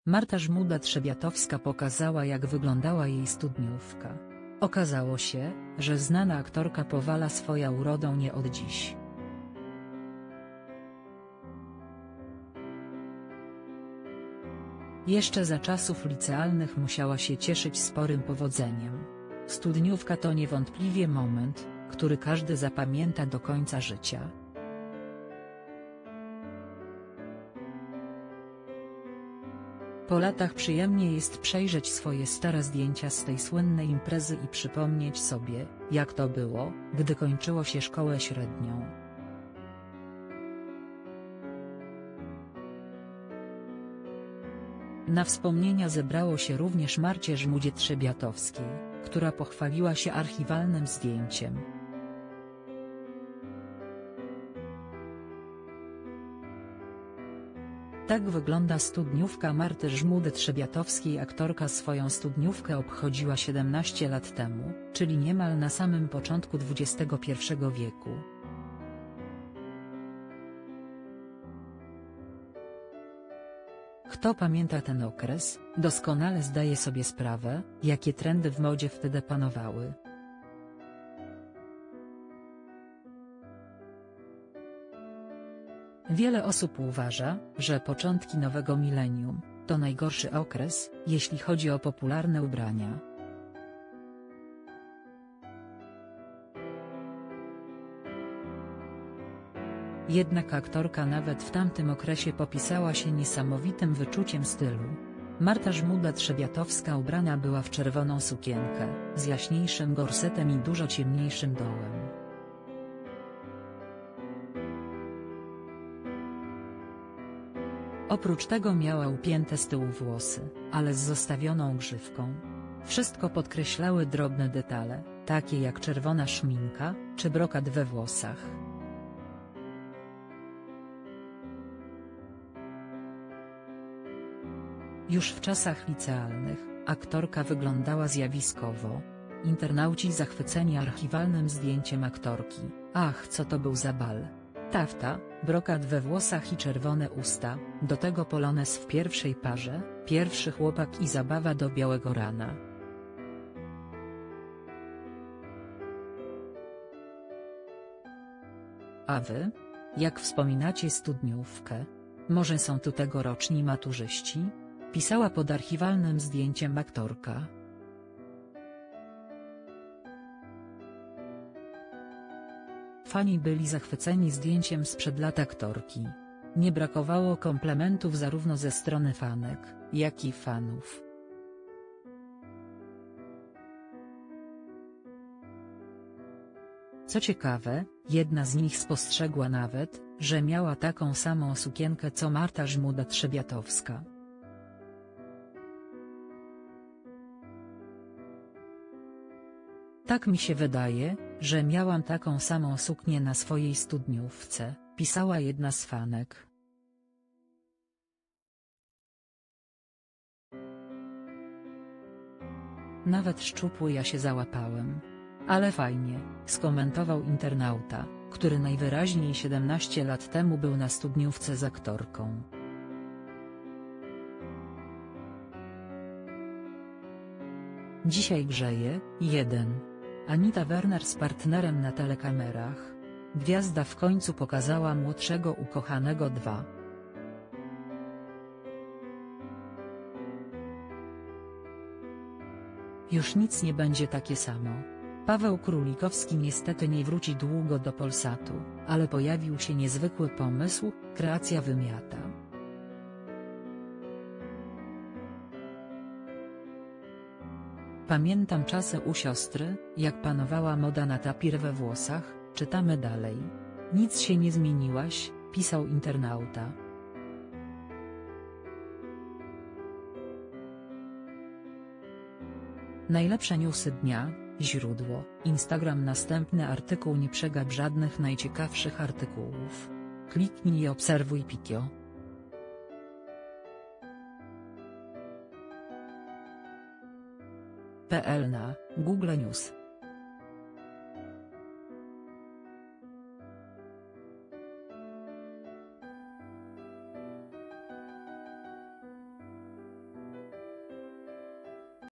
Marta Żmuda-Trzebiatowska pokazała, jak wyglądała jej studniówka. Okazało się, że znana aktorka powala swoją urodą nie od dziś. Jeszcze za czasów licealnych musiała się cieszyć sporym powodzeniem. Studniówka to niewątpliwie moment, który każdy zapamięta do końca życia. Po latach przyjemnie jest przejrzeć swoje stare zdjęcia z tej słynnej imprezy i przypomnieć sobie, jak to było, gdy kończyło się szkołę średnią. Na wspomnienia zebrało się również Marcie Żmudzie-Trzebiatowskiej, która pochwaliła się archiwalnym zdjęciem. Tak wygląda studniówka Marty Żmudy-Trzebiatowskiej. Aktorka swoją studniówkę obchodziła 17 lat temu, czyli niemal na samym początku XXI wieku. Kto pamięta ten okres, doskonale zdaje sobie sprawę, jakie trendy w modzie wtedy panowały. Wiele osób uważa, że początki nowego milenium to najgorszy okres, jeśli chodzi o popularne ubrania. Jednak aktorka nawet w tamtym okresie popisała się niesamowitym wyczuciem stylu. Marta Żmuda-Trzebiatowska ubrana była w czerwoną sukienkę, z jaśniejszym gorsetem i dużo ciemniejszym dołem. Oprócz tego miała upięte z tyłu włosy, ale z zostawioną grzywką. Wszystko podkreślały drobne detale, takie jak czerwona szminka, czy brokat we włosach. Już w czasach licealnych, aktorka wyglądała zjawiskowo. Internauci zachwyceni archiwalnym zdjęciem aktorki. Ach, co to był za bal! Tafta, brokat we włosach i czerwone usta, do tego polones w pierwszej parze, pierwszy chłopak i zabawa do białego rana. A wy? Jak wspominacie studniówkę? Może są tu tegoroczni maturzyści? Pisała pod archiwalnym zdjęciem aktorka. Fani byli zachwyceni zdjęciem sprzed lat aktorki. Nie brakowało komplementów zarówno ze strony fanek, jak i fanów. Co ciekawe, jedna z nich spostrzegła nawet, że miała taką samą sukienkę co Marta Żmuda-Trzebiatowska. Tak mi się wydaje, że miałam taką samą suknię na swojej studniówce, pisała jedna z fanek. Nawet szczupły ja się załapałem. Ale fajnie, skomentował internauta, który najwyraźniej 17 lat temu był na studniówce z aktorką. Dzisiaj grzeje. 1. Anita Werner z partnerem na telekamerach. Gwiazda w końcu pokazała młodszego ukochanego. 2. Już nic nie będzie takie samo. Paweł Królikowski niestety nie wróci długo do Polsatu, ale pojawił się niezwykły pomysł, kreacja wymiata. Pamiętam czasy u siostry, jak panowała moda na tapir we włosach, czytamy dalej. Nic się nie zmieniłaś, pisał internauta. Najlepsze newsy dnia, źródło, Instagram. Następny artykuł. Nie przegap żadnych najciekawszych artykułów. Kliknij i obserwuj Pikio. PL na Google News.